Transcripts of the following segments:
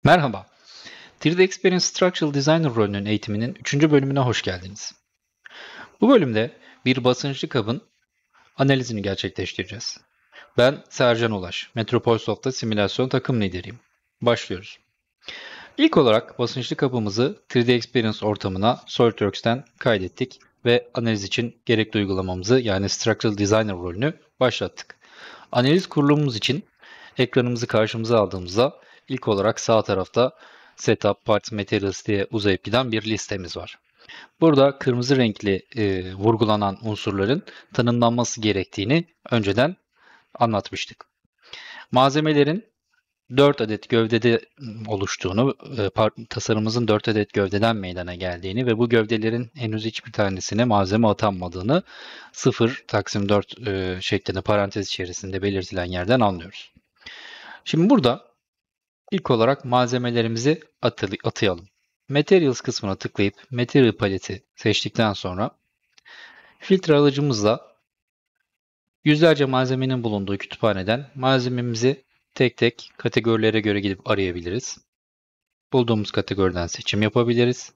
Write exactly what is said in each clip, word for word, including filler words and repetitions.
Merhaba, üç D Experience Structural Designer rolünün eğitiminin üçüncü bölümüne hoş geldiniz. Bu bölümde bir basınçlı kabın analizini gerçekleştireceğiz. Ben Sercan Ulaş, Metropolsoft'ta simülasyon takım lideriyim. Başlıyoruz. İlk olarak basınçlı kabımızı üç D Experience ortamına SolidWorks'ten kaydettik ve analiz için gerekli uygulamamızı yani Structural Designer rolünü başlattık. Analiz kurulumumuz için ekranımızı karşımıza aldığımızda ilk olarak sağ tarafta Setup, Parts, Materials diye uzayıp giden bir listemiz var. Burada kırmızı renkli e, vurgulanan unsurların tanımlanması gerektiğini önceden anlatmıştık. Malzemelerin dört adet gövdede oluştuğunu, e, tasarımımızın dört adet gövdeden meydana geldiğini ve bu gövdelerin henüz hiçbir tanesine malzeme atanmadığını sıfır taksim dört e, şeklinde parantez içerisinde belirtilen yerden anlıyoruz. Şimdi burada ilk olarak malzemelerimizi atayalım. Materials kısmına tıklayıp Material paleti seçtikten sonra filtre alıcımızla yüzlerce malzemenin bulunduğu kütüphaneden malzememizi tek tek kategorilere göre gidip arayabiliriz. Bulduğumuz kategoriden seçim yapabiliriz.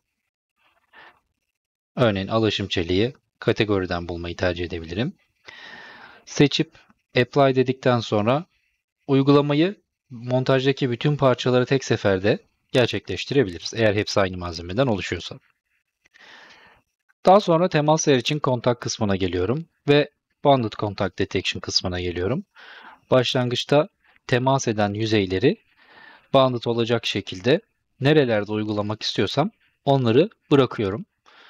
Örneğin alaşım çeliği kategoriden bulmayı tercih edebilirim. Seçip Apply dedikten sonra uygulamayı montajdaki bütün parçaları tek seferde gerçekleştirebiliriz. Eğer hepsi aynı malzemeden oluşuyorsa. Daha sonra temas yer için kontak kısmına geliyorum ve Bounded Contact Detection kısmına geliyorum. Başlangıçta temas eden yüzeyleri bounded olacak şekilde nerelerde uygulamak istiyorsam onları bırakıyorum.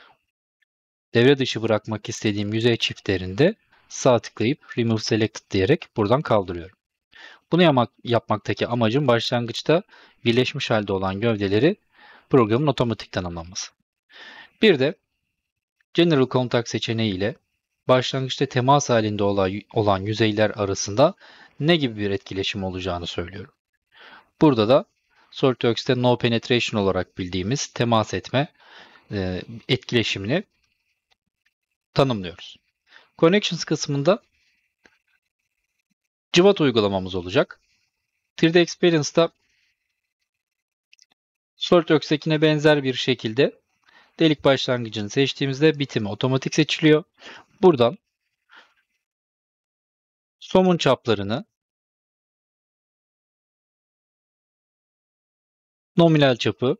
Devre dışı bırakmak istediğim yüzey çiftlerinde sağ tıklayıp Remove Selected diyerek buradan kaldırıyorum. Bunu yapmak, yapmaktaki amacım başlangıçta birleşmiş halde olan gövdeleri programın otomatik tanımlaması. Bir de General Contact seçeneği ile başlangıçta temas halinde olan yüzeyler arasında ne gibi bir etkileşim olacağını söylüyorum. Burada da SolidWorks'te No Penetration olarak bildiğimiz temas etme e, etkileşimini tanımlıyoruz. Connections kısmında cıvata uygulamamız olacak. üç D Experience'da SolidWorks'tekine benzer bir şekilde delik başlangıcını seçtiğimizde bitimi otomatik seçiliyor. Buradan somun çaplarını, nominal çapı,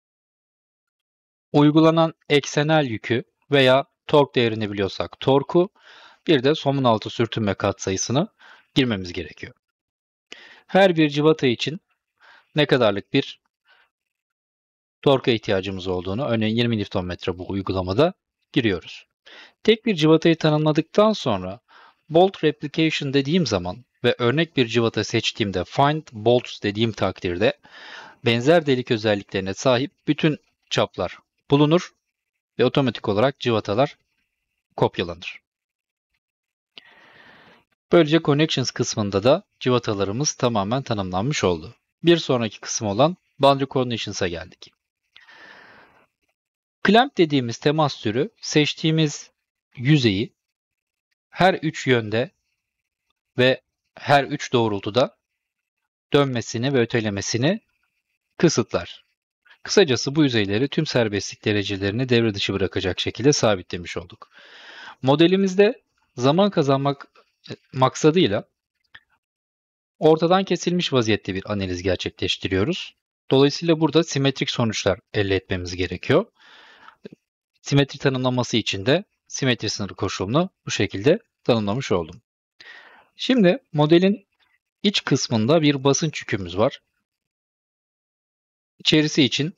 uygulanan eksenel yükü veya tork değerini biliyorsak torku, bir de somun altı sürtünme katsayısını girmemiz gerekiyor. Her bir cıvata için ne kadarlık bir torka ihtiyacımız olduğunu, örneğin yirmi Newton metre bu uygulamada giriyoruz. Tek bir cıvatayı tanımladıktan sonra bolt replication dediğim zaman ve örnek bir cıvata seçtiğimde find bolts dediğim takdirde benzer delik özelliklerine sahip bütün çaplar bulunur ve otomatik olarak cıvatalar kopyalanır. Böylece Connections kısmında da cıvatalarımız tamamen tanımlanmış oldu. Bir sonraki kısım olan Boundary Connections'a geldik. Clamp dediğimiz temas türü seçtiğimiz yüzeyi her üç yönde ve her üç doğrultuda dönmesini ve ötelemesini kısıtlar. Kısacası bu yüzeyleri tüm serbestlik derecelerini devre dışı bırakacak şekilde sabitlemiş olduk. Modelimizde zaman kazanmak maksadıyla ortadan kesilmiş vaziyette bir analiz gerçekleştiriyoruz. Dolayısıyla burada simetrik sonuçlar elde etmemiz gerekiyor. Simetri tanımlaması için de simetri sınırı koşulunu bu şekilde tanımlamış oldum. Şimdi modelin iç kısmında bir basınç yükümüz var. İçerisi için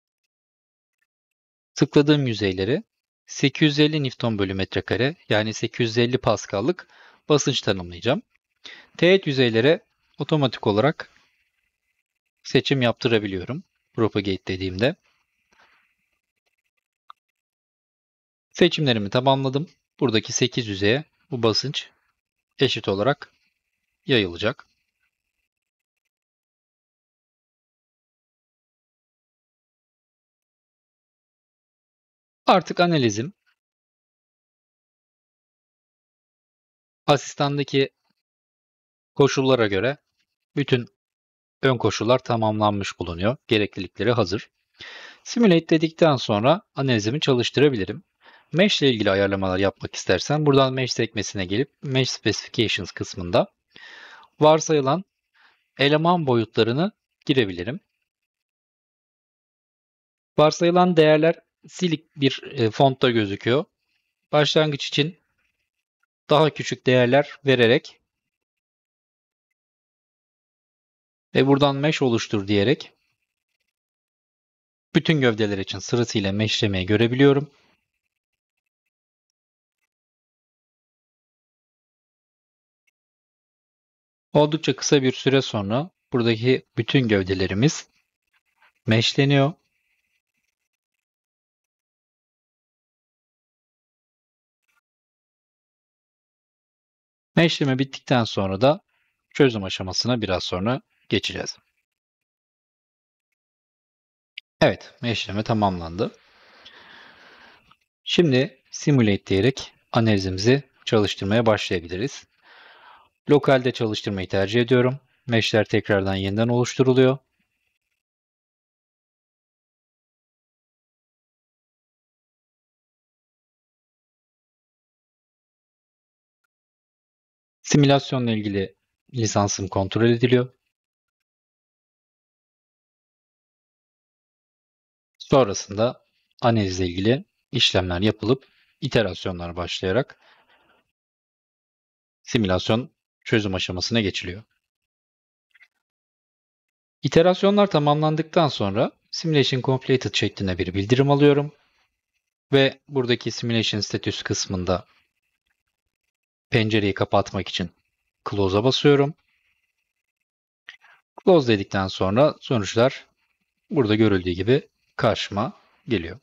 tıkladığım yüzeyleri sekiz yüz elli Newton bölü metrekare yani sekiz yüz elli Pascal'lık basınç tanımlayacağım. Teğet yüzeylere otomatik olarak seçim yaptırabiliyorum. Propagate dediğimde. Seçimlerimi tamamladım. Buradaki sekiz yüzeye bu basınç eşit olarak yayılacak. Artık analizim asistandaki koşullara göre bütün ön koşullar tamamlanmış bulunuyor. Gereklilikleri hazır. Simulate dedikten sonra analizimi çalıştırabilirim. Mesh ile ilgili ayarlamalar yapmak istersen buradan Mesh sekmesine gelip Mesh Specifications kısmında varsayılan eleman boyutlarını girebilirim. Varsayılan değerler silik bir e, fontta gözüküyor. Başlangıç için daha küçük değerler vererek ve buradan mesh oluştur diyerek bütün gövdeler için sırasıyla meshlemeyi görebiliyorum. Oldukça kısa bir süre sonra buradaki bütün gövdelerimiz meshleniyor. Meshleme bittikten sonra da çözüm aşamasına biraz sonra geçeceğiz. Evet, meshleme tamamlandı. Şimdi simulate diyerek analizimizi çalıştırmaya başlayabiliriz. Lokalde çalıştırmayı tercih ediyorum. Meshler tekrardan yeniden oluşturuluyor. Simülasyonla ilgili lisansım kontrol ediliyor. Sonrasında analizle ilgili işlemler yapılıp iterasyonlar başlayarak simülasyon çözüm aşamasına geçiliyor. İterasyonlar tamamlandıktan sonra Simulation Completed şeklinde bir bildirim alıyorum ve buradaki Simulation Status kısmında pencereyi kapatmak için Close'a basıyorum. Close dedikten sonra sonuçlar burada görüldüğü gibi karşıma geliyor.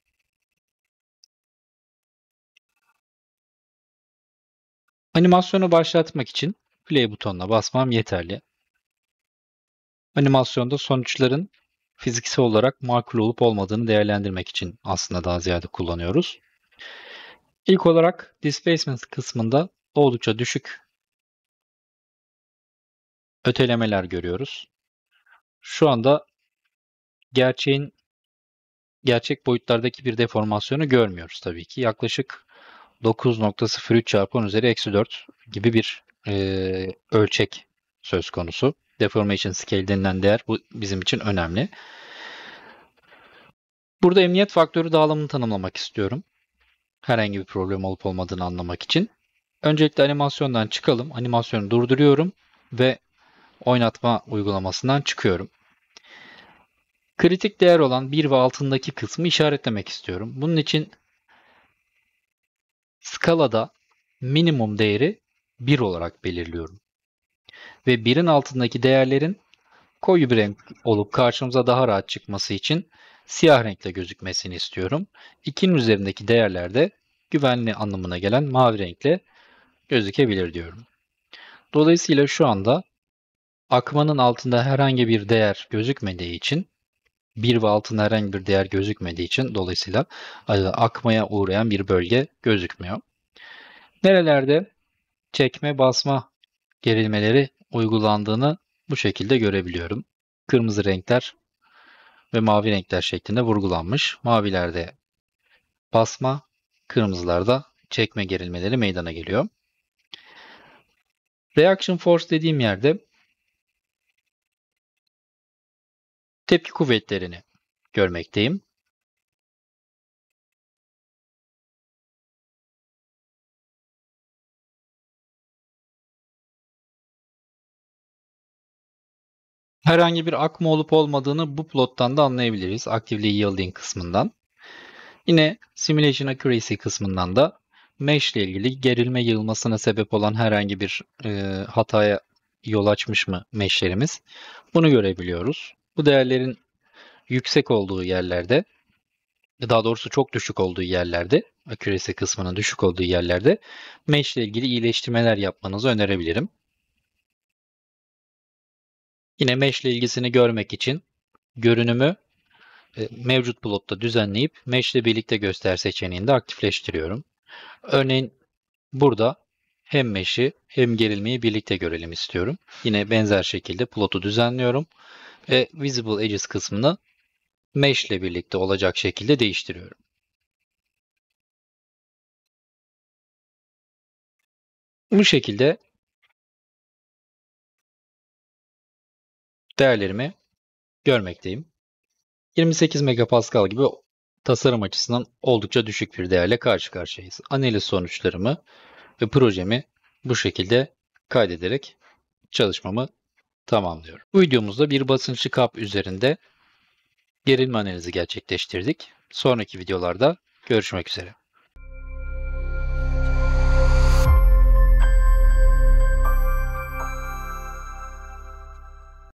Animasyonu başlatmak için Play butonuna basmam yeterli. Animasyonda sonuçların fiziksel olarak makul olup olmadığını değerlendirmek için aslında daha ziyade kullanıyoruz. İlk olarak Displacement kısmında oldukça düşük ötelemeler görüyoruz. Şu anda gerçeğin gerçek boyutlardaki bir deformasyonu görmüyoruz tabii ki. Yaklaşık dokuz nokta sıfır üç çarpı on üzeri eksi dört gibi bir e, ölçek söz konusu. Deformation scale denilen değer bu bizim için önemli. Burada emniyet faktörü dağılımını tanımlamak istiyorum. Herhangi bir problem olup olmadığını anlamak için. Öncelikle animasyondan çıkalım. Animasyonu durduruyorum ve oynatma uygulamasından çıkıyorum. Kritik değer olan bir ve altındaki kısmı işaretlemek istiyorum. Bunun için skalada minimum değeri bir olarak belirliyorum. Ve birin altındaki değerlerin koyu bir renk olup karşımıza daha rahat çıkması için siyah renkle gözükmesini istiyorum. ikinin üzerindeki değerler de güvenli anlamına gelen mavi renkle gözükebilir diyorum. Dolayısıyla şu anda akmanın altında herhangi bir değer gözükmediği için bir ve altında herhangi bir değer gözükmediği için dolayısıyla akmaya uğrayan bir bölge gözükmüyor. Nerelerde çekme basma gerilmeleri uygulandığını bu şekilde görebiliyorum. Kırmızı renkler ve mavi renkler şeklinde vurgulanmış. Mavilerde basma, kırmızılarda çekme gerilmeleri meydana geliyor. Reaction force dediğim yerde tepki kuvvetlerini görmekteyim. Herhangi bir akma olup olmadığını bu plottan da anlayabiliriz. Actively Yielding kısmından. Yine Simulation Accuracy kısmından da mesh ile ilgili gerilme yığılmasına sebep olan herhangi bir e, hataya yol açmış mı meshlerimiz? Bunu görebiliyoruz. Bu değerlerin yüksek olduğu yerlerde, daha doğrusu çok düşük olduğu yerlerde, accuracy kısmının düşük olduğu yerlerde mesh ile ilgili iyileştirmeler yapmanızı önerebilirim. Yine mesh ile ilgisini görmek için görünümü e, mevcut plotta düzenleyip mesh ile birlikte göster seçeneğini de aktifleştiriyorum. Örneğin burada hem mesh'i hem gerilmeyi birlikte görelim istiyorum. Yine benzer şekilde plotu düzenliyorum ve Visible Edges kısmını mesh ile birlikte olacak şekilde değiştiriyorum. Bu şekilde değerlerimi görmekteyim. yirmi sekiz megapascal gibi tasarım açısından oldukça düşük bir değerle karşı karşıyayız. Analiz sonuçlarımı ve projemi bu şekilde kaydederek çalışmamı tamamlıyorum. Bu videomuzda bir basınçlı kap üzerinde gerilme analizi gerçekleştirdik. Sonraki videolarda görüşmek üzere.